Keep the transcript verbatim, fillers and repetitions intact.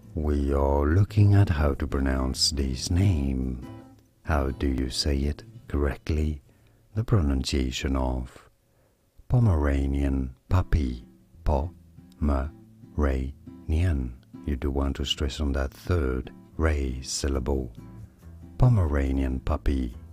we are looking at how to pronounce this name. How do you say it correctly? The pronunciation of Pomeranian Puppy. Po-ma-ra-nian. You do want to stress on that third Ray syllable. Pomeranian Puppy.